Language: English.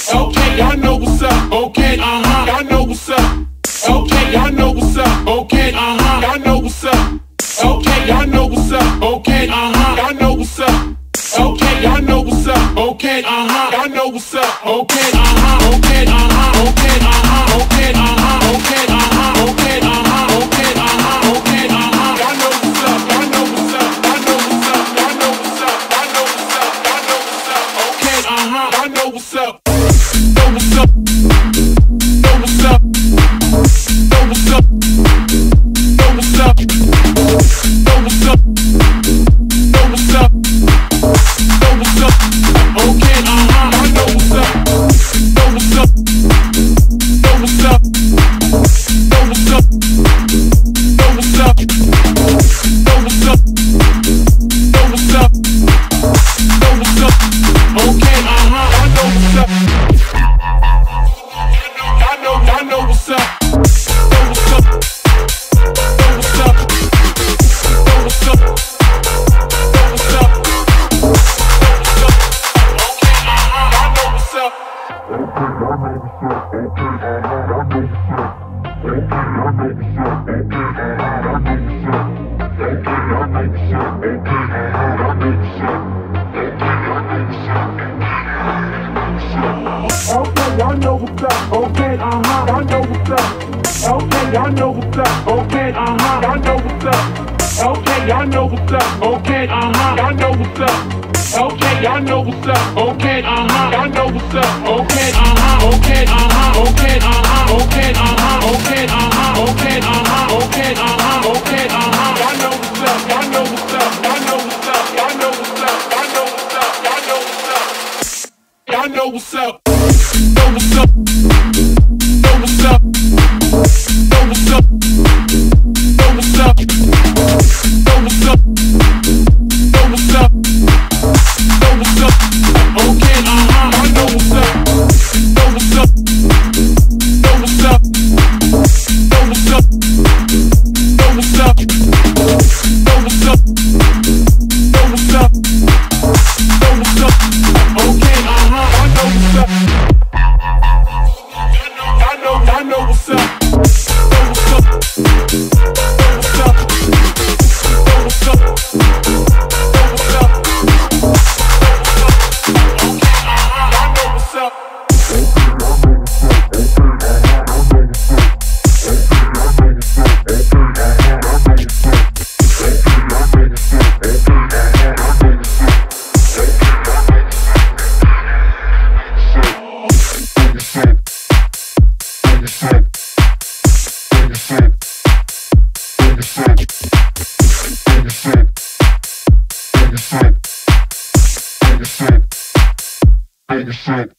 Okay, y'all know what's up. Okay, y'all know what's up. Okay, y'all know what's up. Okay, y'all know what's up. Okay, y'all know what's up. Okay, y'all know what's up. Okay, y'all know what's up. Okay, y'all know what's up. Okay, okay, okay, okay, okay, okay, okay, okay, y'all know what's up. Y'all know what's up. Y'all know what's up. Y'all know what's up. Y'all know what's up. Y'all know what's up. Okay, y'all know what's up. Know what's up. Know what's up. Know what's up. Know what's up. Know what's up. Know what's up. Know what's up. Okay, I know what's up. Know what's up. Know what's up. Know what's up. Know what's up. Know what's up. Know what's up. Know what's up. Okay, I know what's up. I know what's up. Know what's up. Know what's up. Know what's up. Know what's up. Y'all know what's up. Okay, y'all know what's up. Okay, y'all know what's up. Okay, y'all know what's up. Okay, y'all know what's up. Okay, y'all know what's up. Okay, y'all know what's up. Okay, y'all know what's up. Okay, okay, okay, okay, okay, okay, okay, y'all know what's up. Y'all know what's up. Y'all know what's up. Y'all know what's up. Y'all know what's up. Y'all know what's up. Y'all know what's up. Know what's up. Know what's up. Know what's up. Know what's up. Know what's up. Know what's up. Know what's up. Okay, I know what's up. Know what's up. Know what's up. Know what's up. Know what's up. Know what's up. Know what's up. Know what's up. Okay, I know what's up. I know what's up. Know what's up. Know what's up. Know what's up. Know what's up. Okay, I know what's up. Shit.